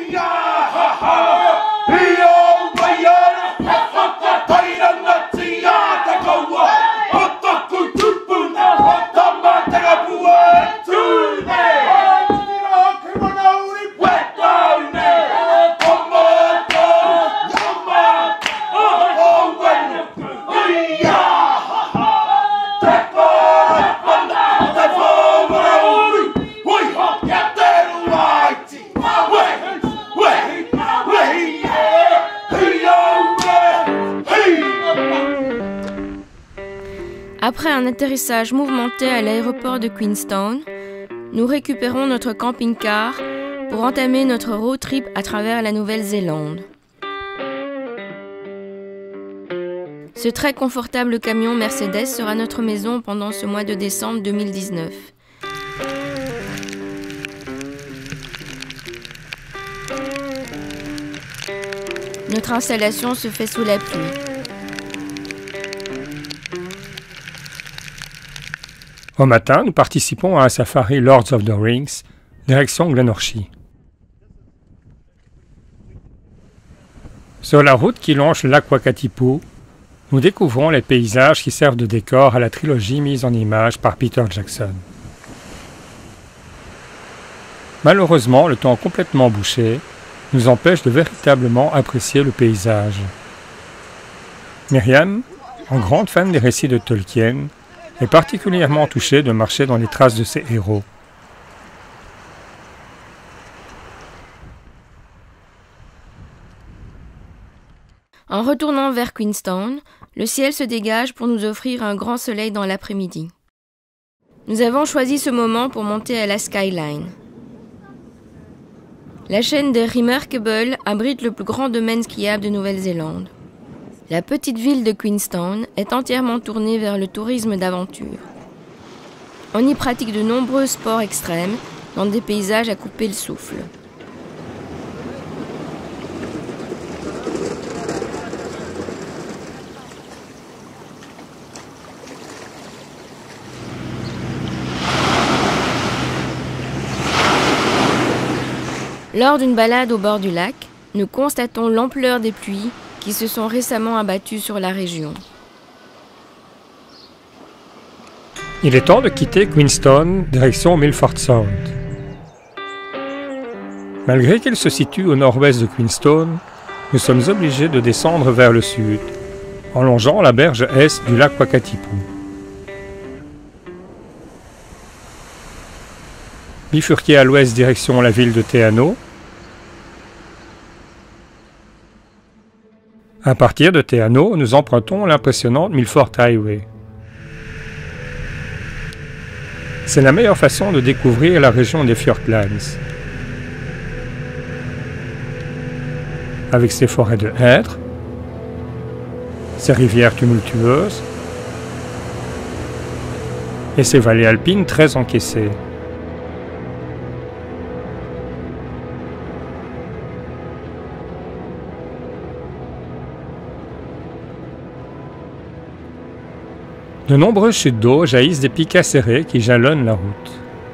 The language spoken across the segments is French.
Après un atterrissage mouvementé à l'aéroport de Queenstown, nous récupérons notre camping-car pour entamer notre road trip à travers la Nouvelle-Zélande. Ce très confortable camion Mercedes sera notre maison pendant ce mois de décembre 2019. Notre installation se fait sous la pluie. Au matin, nous participons à un safari Lords of the Rings, direction Glenorchy. Sur la route qui longe le lac Wakatipu, nous découvrons les paysages qui servent de décor à la trilogie mise en image par Peter Jackson. Malheureusement, le temps complètement bouché nous empêche de véritablement apprécier le paysage. Myriam, en grande fan des récits de Tolkien, est particulièrement touchée de marcher dans les traces de ses héros. En retournant vers Queenstown, le ciel se dégage pour nous offrir un grand soleil dans l'après-midi. Nous avons choisi ce moment pour monter à la Skyline. La chaîne des Remarkable abrite le plus grand domaine skiable de Nouvelle-Zélande. La petite ville de Queenstown est entièrement tournée vers le tourisme d'aventure. On y pratique de nombreux sports extrêmes dans des paysages à couper le souffle. Lors d'une balade au bord du lac, nous constatons l'ampleur des pluies qui se sont récemment abattus sur la région. Il est temps de quitter Queenstown, direction Milford Sound. Malgré qu'il se situe au nord-ouest de Queenstown, nous sommes obligés de descendre vers le sud, en longeant la berge est du lac Wakatipu. Bifurqué à l'ouest direction la ville de Te Anau. À partir de Te Anau, nous empruntons l'impressionnante Milford Highway. C'est la meilleure façon de découvrir la région des Fiordlands. Avec ses forêts de hêtres, ses rivières tumultueuses et ses vallées alpines très encaissées. De nombreuses chutes d'eau jaillissent des pics acérés qui jalonnent la route.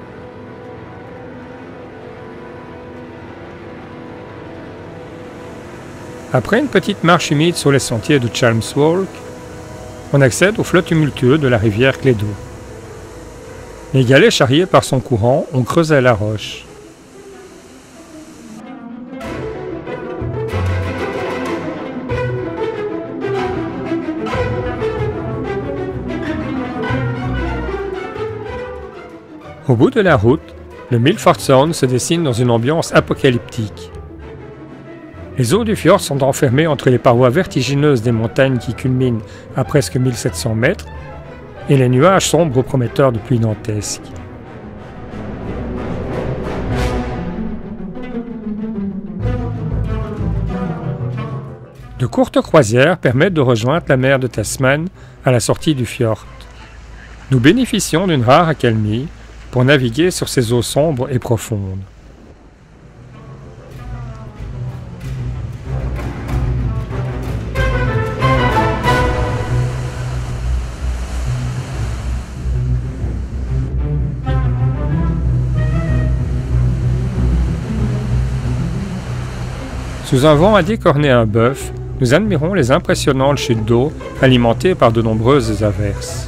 Après une petite marche humide sur les sentiers de Chalmers Walk, on accède au flot tumultueux de la rivière Clédo. Les galets charriés par son courant ont creusé la roche. Au bout de la route, le Milford Sound se dessine dans une ambiance apocalyptique. Les eaux du fjord sont enfermées entre les parois vertigineuses des montagnes qui culminent à presque 1700 mètres et les nuages sombres prometteurs de pluie dantesque. De courtes croisières permettent de rejoindre la mer de Tasman à la sortie du fjord. Nous bénéficions d'une rare accalmie pour naviguer sur ces eaux sombres et profondes. Sous un vent à décorner un bœuf, nous admirons les impressionnantes chutes d'eau alimentées par de nombreuses averses.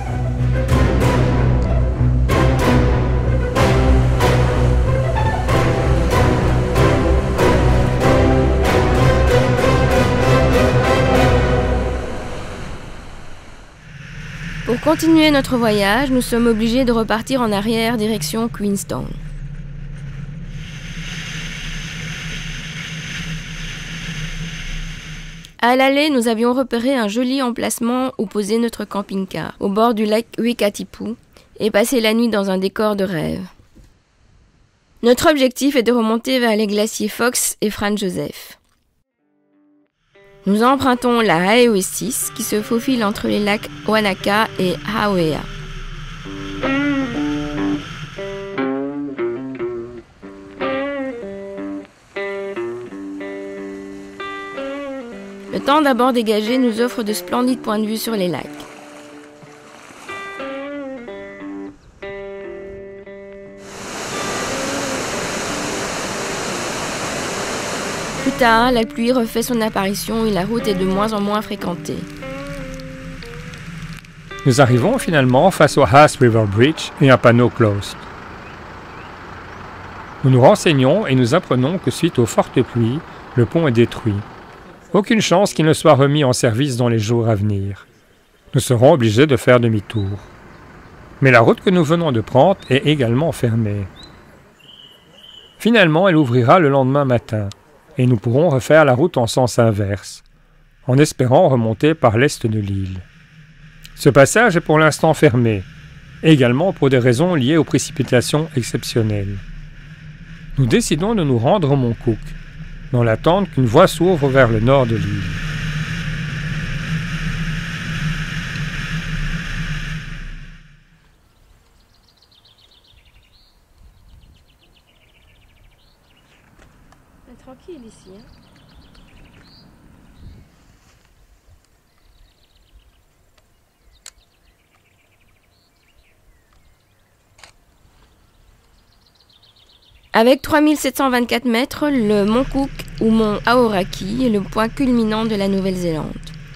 Pour continuer notre voyage, nous sommes obligés de repartir en arrière direction Queenstown. À l'aller, nous avions repéré un joli emplacement où poser notre camping-car, au bord du lac Wikatipu, et passer la nuit dans un décor de rêve. Notre objectif est de remonter vers les glaciers Fox et Franz Joseph. Nous empruntons la Highway 6 qui se faufile entre les lacs Wanaka et Hawea. Le temps d'abord dégagé nous offre de splendides points de vue sur les lacs. Plus tard, la pluie refait son apparition et la route est de moins en moins fréquentée. Nous arrivons finalement face au Haas River Bridge et un panneau closed. Nous nous renseignons et nous apprenons que suite aux fortes pluies, le pont est détruit. Aucune chance qu'il ne soit remis en service dans les jours à venir. Nous serons obligés de faire demi-tour. Mais la route que nous venons de prendre est également fermée. Finalement, elle ouvrira le lendemain matin. Et nous pourrons refaire la route en sens inverse, en espérant remonter par l'est de l'île. Ce passage est pour l'instant fermé, également pour des raisons liées aux précipitations exceptionnelles. Nous décidons de nous rendre au Mont Cook, dans l'attente qu'une voie s'ouvre vers le nord de l'île. Tranquille ici, hein. Avec 3724 mètres, le mont Cook ou mont Aoraki est le point culminant de la Nouvelle-Zélande.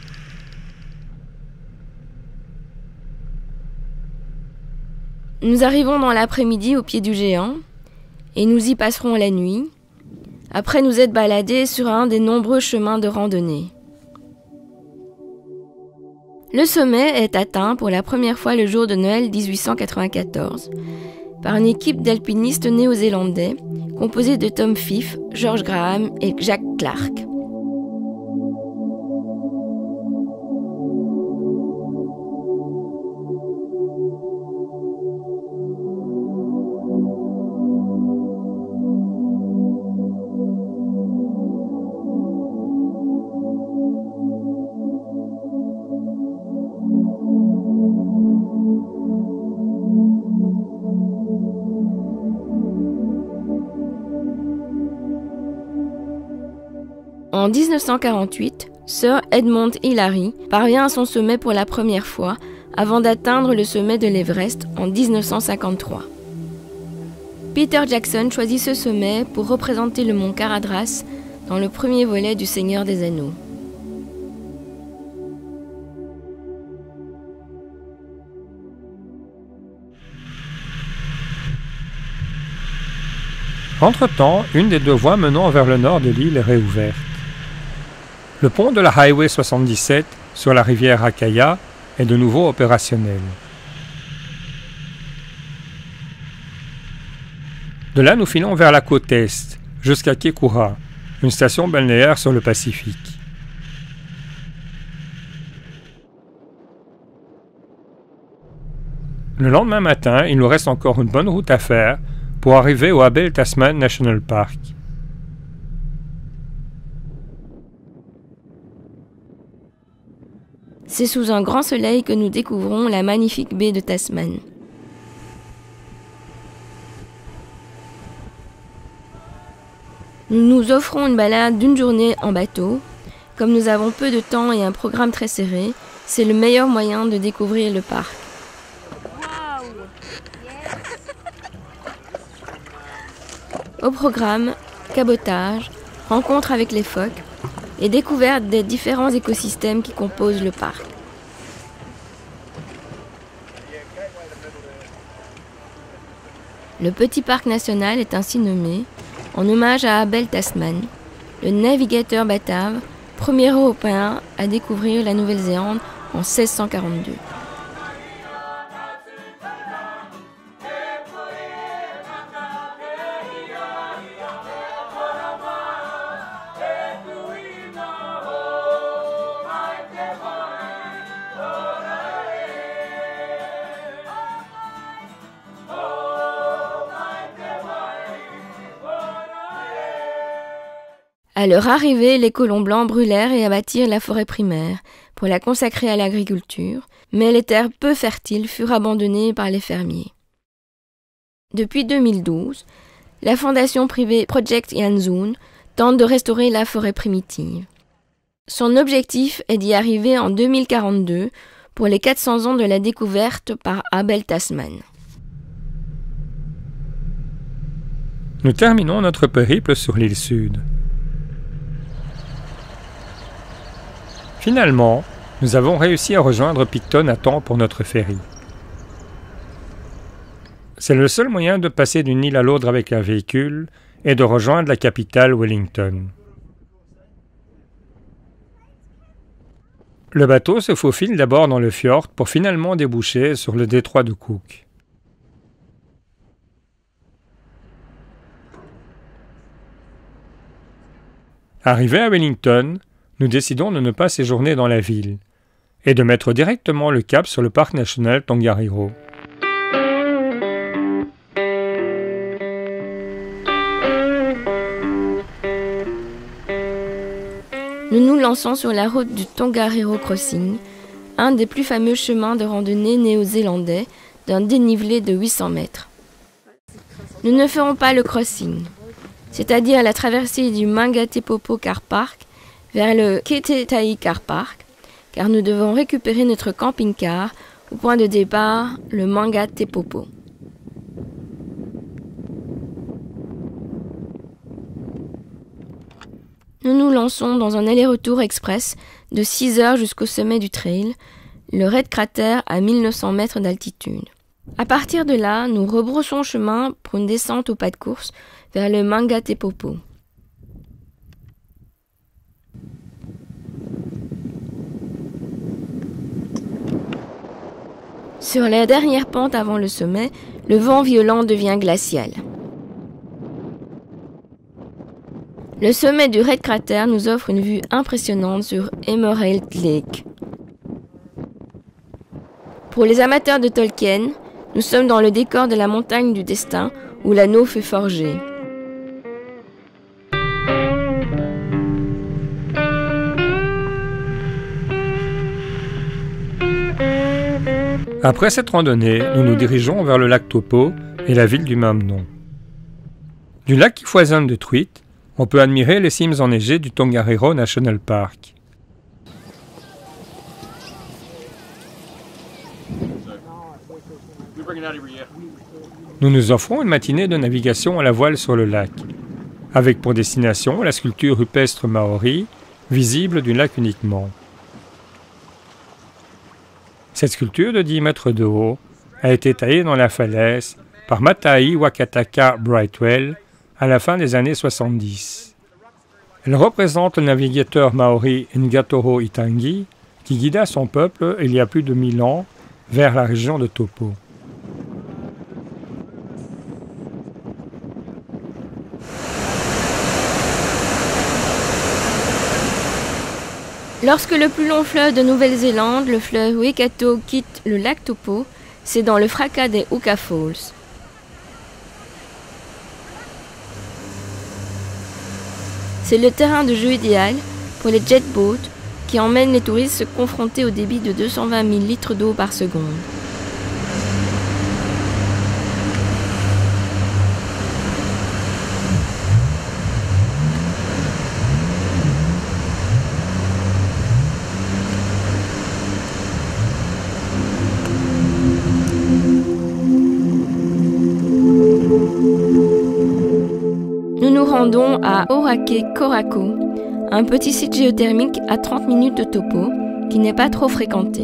Nous arrivons dans l'après-midi au pied du géant et nous y passerons la nuit, après nous être baladés sur un des nombreux chemins de randonnée. Le sommet est atteint pour la première fois le jour de Noël 1894 par une équipe d'alpinistes néo-zélandais composée de Tom Fife, George Graham et Jack Clark. En 1948, Sir Edmund Hillary parvient à son sommet pour la première fois avant d'atteindre le sommet de l'Everest en 1953. Peter Jackson choisit ce sommet pour représenter le mont Caradras dans le premier volet du Seigneur des Anneaux. Entre-temps, une des deux voies menant vers le nord de l'île est réouverte. Le pont de la Highway 77 sur la rivière Akaya est de nouveau opérationnel. De là, nous filons vers la côte est, jusqu'à Kekura, une station balnéaire sur le Pacifique. Le lendemain matin, il nous reste encore une bonne route à faire pour arriver au Abel Tasman National Park. C'est sous un grand soleil que nous découvrons la magnifique baie de Tasman. Nous nous offrons une balade d'une journée en bateau. Comme nous avons peu de temps et un programme très serré, c'est le meilleur moyen de découvrir le parc. Au programme, cabotage, rencontres avec les phoques et découverte des différents écosystèmes qui composent le parc. Le petit parc national est ainsi nommé en hommage à Abel Tasman, le navigateur batave, premier Européen à découvrir la Nouvelle-Zélande en 1642. À leur arrivée, les colons blancs brûlèrent et abattirent la forêt primaire pour la consacrer à l'agriculture, mais les terres peu fertiles furent abandonnées par les fermiers. Depuis 2012, la fondation privée Project Yanzoon tente de restaurer la forêt primitive. Son objectif est d'y arriver en 2042 pour les 400 ans de la découverte par Abel Tasman. Nous terminons notre périple sur l'île Sud. Finalement, nous avons réussi à rejoindre Picton à temps pour notre ferry. C'est le seul moyen de passer d'une île à l'autre avec un véhicule et de rejoindre la capitale Wellington. Le bateau se faufile d'abord dans le fjord pour finalement déboucher sur le détroit de Cook. Arrivés à Wellington, nous décidons de ne pas séjourner dans la ville et de mettre directement le cap sur le parc national Tongariro. Nous nous lançons sur la route du Tongariro Crossing, un des plus fameux chemins de randonnée néo-zélandais d'un dénivelé de 800 mètres. Nous ne ferons pas le crossing, c'est-à-dire la traversée du Mangatepopo Car Park vers le Ketetai Car Park, car nous devons récupérer notre camping-car au point de départ, le Mangatepopo. Nous nous lançons dans un aller-retour express de 6 heures jusqu'au sommet du trail, le Red Crater à 1900 mètres d'altitude. À partir de là, nous rebroussons chemin pour une descente au pas de course vers le Mangatepopo. Sur la dernière pente avant le sommet, le vent violent devient glacial. Le sommet du Red Crater nous offre une vue impressionnante sur Emerald Lake. Pour les amateurs de Tolkien, nous sommes dans le décor de la montagne du destin où l'anneau fut forgé. Après cette randonnée, nous nous dirigeons vers le lac Taupo et la ville du même nom. Du lac qui foisonne de truites, on peut admirer les cimes enneigées du Tongariro National Park. Nous nous offrons une matinée de navigation à la voile sur le lac, avec pour destination la sculpture rupestre maori, visible du lac uniquement. Cette sculpture de 10 mètres de haut a été taillée dans la falaise par Matai Wakataka Brightwell à la fin des années 70. Elle représente le navigateur maori Ngatoro Itangi qui guida son peuple il y a plus de 1000 ans vers la région de Taupo. Lorsque le plus long fleuve de Nouvelle-Zélande, le fleuve Waikato, quitte le lac Taupo, c'est dans le fracas des Huka Falls. C'est le terrain de jeu idéal pour les jet boats qui emmènent les touristes se confronter au débit de 220 000 litres d'eau par seconde. rendons à Orake Korako, un petit site géothermique à 30 minutes de topo, qui n'est pas trop fréquenté.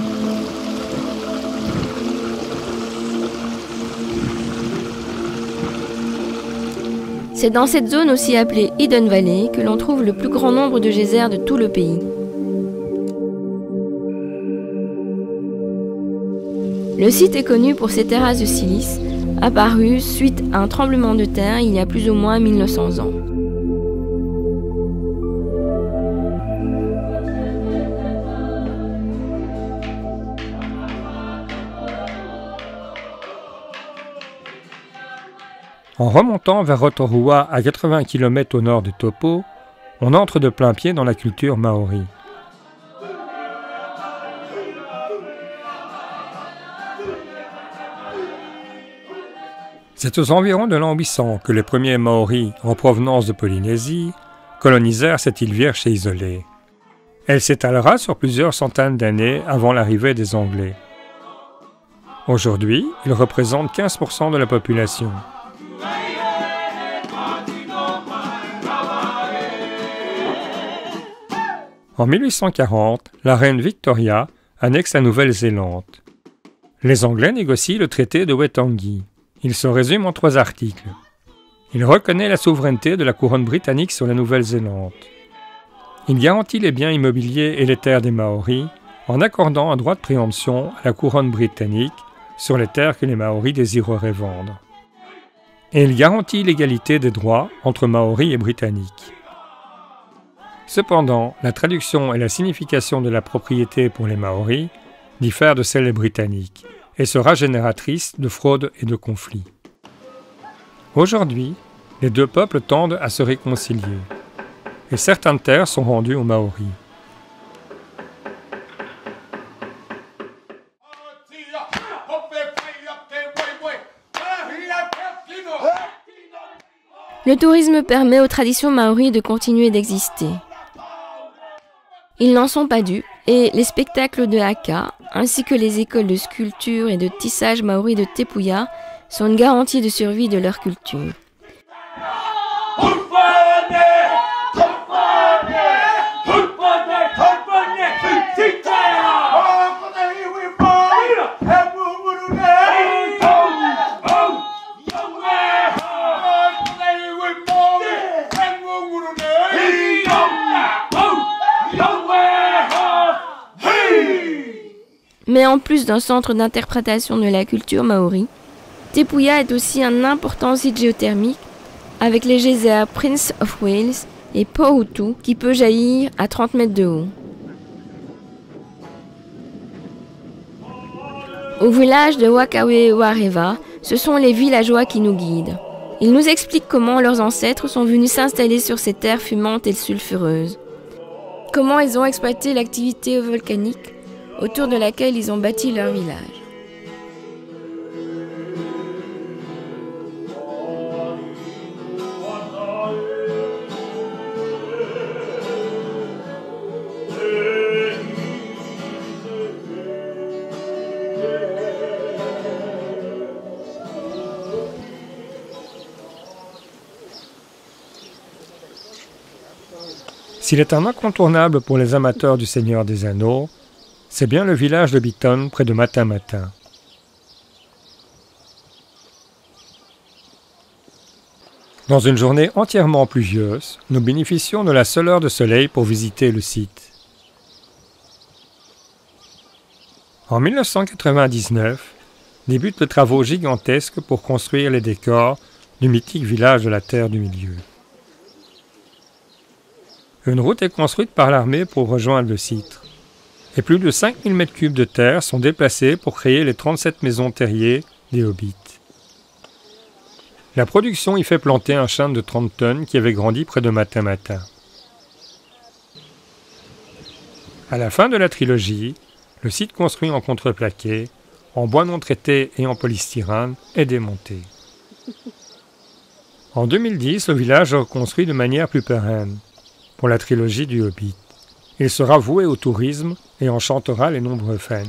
C'est dans cette zone aussi appelée Hidden Valley que l'on trouve le plus grand nombre de geysers de tout le pays. Le site est connu pour ses terrasses de silice, apparues suite à un tremblement de terre il y a plus ou moins 1900 ans. En remontant vers Rotorua à 80 km au nord de Topo, on entre de plein pied dans la culture maori. C'est aux environs de l'an 800 que les premiers Maoris en provenance de Polynésie colonisèrent cette île vierge et isolée. Elle s'étalera sur plusieurs centaines d'années avant l'arrivée des Anglais. Aujourd'hui, ils représentent 15% de la population. En 1840, la reine Victoria annexe la Nouvelle-Zélande. Les Anglais négocient le traité de Waitangi. Il se résume en 3 articles. Il reconnaît la souveraineté de la couronne britannique sur la Nouvelle-Zélande. Il garantit les biens immobiliers et les terres des Maoris en accordant un droit de préemption à la couronne britannique sur les terres que les Maoris désireraient vendre. Et il garantit l'égalité des droits entre Maoris et Britanniques. Cependant, la traduction et la signification de la propriété pour les Maoris diffèrent de celle des Britanniques et sera génératrice de fraudes et de conflits. Aujourd'hui, les deux peuples tendent à se réconcilier et certaines terres sont rendues aux Maoris. Le tourisme permet aux traditions maoris de continuer d'exister. Ils n'en sont pas dupes et les spectacles de haka, ainsi que les écoles de sculpture et de tissage maori de Tepuya sont une garantie de survie de leur culture. Mais en plus d'un centre d'interprétation de la culture maori, Tepuya est aussi un important site géothermique avec les geysers Prince of Wales et Pohutu qui peut jaillir à 30 mètres de haut. Au village de Wakawe-Wareva, ce sont les villageois qui nous guident. Ils nous expliquent comment leurs ancêtres sont venus s'installer sur ces terres fumantes et sulfureuses. Comment ils ont exploité l'activité volcanique autour de laquelle ils ont bâti leur village. S'il est un incontournable pour les amateurs du Seigneur des Anneaux, c'est bien le village de Biton, près de Matamata. Dans une journée entièrement pluvieuse, nous bénéficions de la seule heure de soleil pour visiter le site. En 1999, débutent les travaux gigantesques pour construire les décors du mythique village de la Terre du Milieu. Une route est construite par l'armée pour rejoindre le site. Et plus de 5000 m3 de terre sont déplacés pour créer les 37 maisons terriers des Hobbits. La production y fait planter un chêne de 30 tonnes qui avait grandi près de Matamata. À la fin de la trilogie, le site construit en contreplaqué, en bois non traité et en polystyrène est démonté. En 2010, le village est reconstruit de manière plus pérenne pour la trilogie du Hobbit. Il sera voué au tourisme et enchantera les nombreux fans.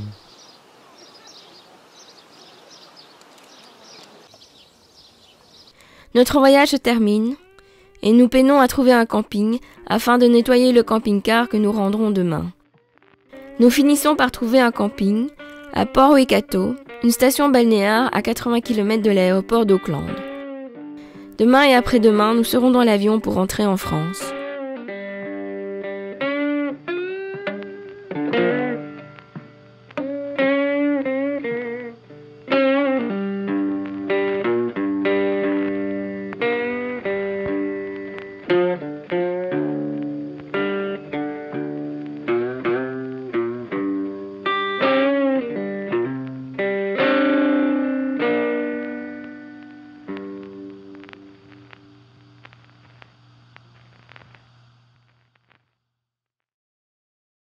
Notre voyage se termine et nous peinons à trouver un camping afin de nettoyer le camping-car que nous rendrons demain. Nous finissons par trouver un camping à Port Waikato, une station balnéaire à 80 km de l'aéroport d'Auckland. Demain et après-demain, nous serons dans l'avion pour rentrer en France.